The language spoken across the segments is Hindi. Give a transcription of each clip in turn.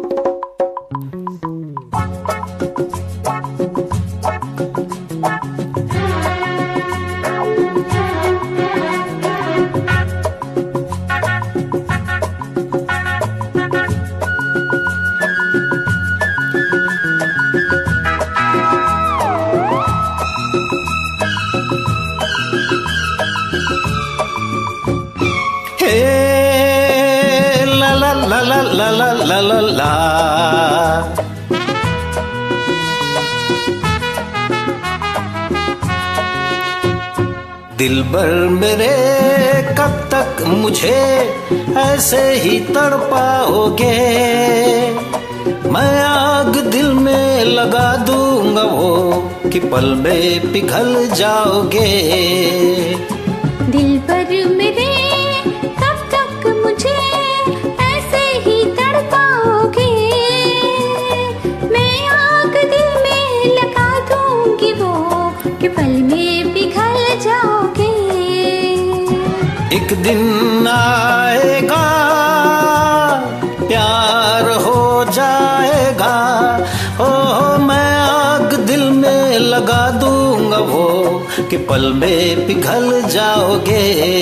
ला ला ला ला ला ला ला। दिलबर मेरे कब तक मुझे ऐसे ही तड़पाओगे? मैं आग दिल में लगा दूंगा वो कि पल में पिघल जाओगे। दिलबर मेरे कब तक मुझे ऐसे ही तड़पाओगे? मैं आग दिल में लगा दूंगी वो कि पल में पिघल जाओगे। एक दिन आएगा प्यार हो जाएगा, ओ मैं आग दिल में लगा दूंगा वो कि पल में पिघल जाओगे।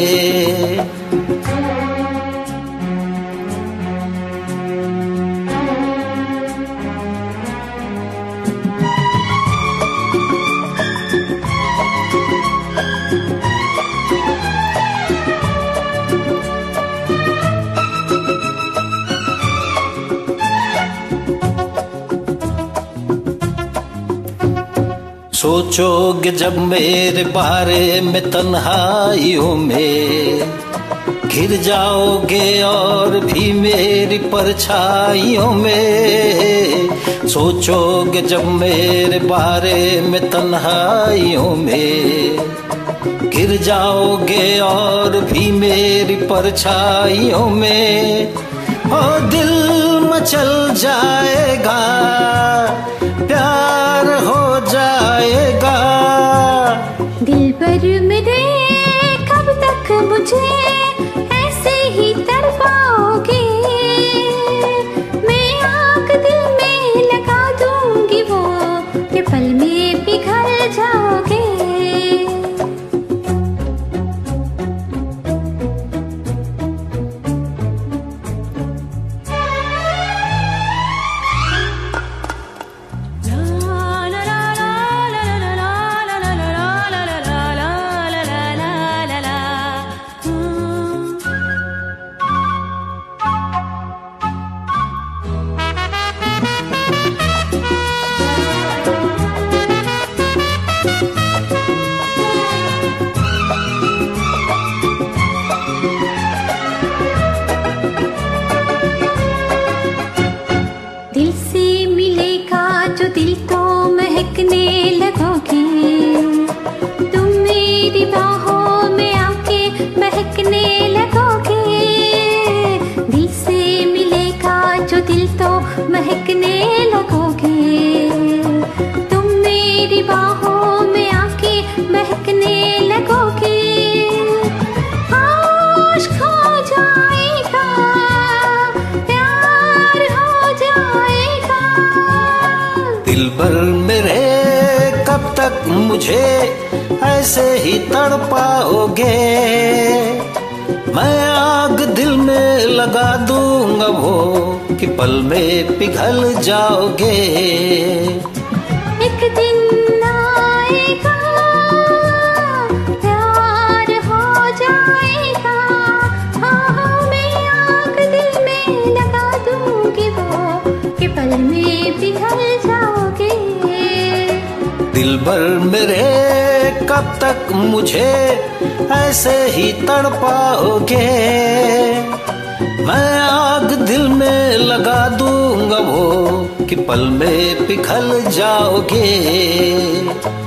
सोचोगे जब मेरे बारे में तन्हाइयों में, घिर जाओगे और भी मेरी परछाइयों में। सोचोगे जब मेरे बारे में तन्हाइयों में, घिर जाओगे और भी मेरी परछाइयों में। ओ दिल मचल जाएगा, प्यार हो जाएगा। दिलबर मेरे कब तक मुझे ऐसे ही तड़पाओगे? मैं आग दिल में लगा दूंगी वो कि पल में पिघल जाओगे। दिल से मिलेगा जो दिल तो महकने लगोगे। तुम मेरी बाहों में आके महकने लगोगे। दिल से मिलेगा जो दिल तो महकने लगोगे। तुम मेरी बाहों में आके महकने लगोगे। आशिक हो जाएगा, प्यार हो जाएगा। दिलबर मेरे कब तक मुझे ऐसे ही तड़पाओगे? मैं आग दिल में लगा दूंगा वो कि पल में पिघल जाओगे। एक दिन आएगा प्यार हो जाएगा। हाँ मैं आग दिल में लगा दूंगी वो कि पल में पिघल जाओगे। दिलबर मेरे कब तक मुझे ऐसे ही तड़पाओगे? मैं आग दिल में लगा दूंगा वो कि पल में पिघल जाओगे।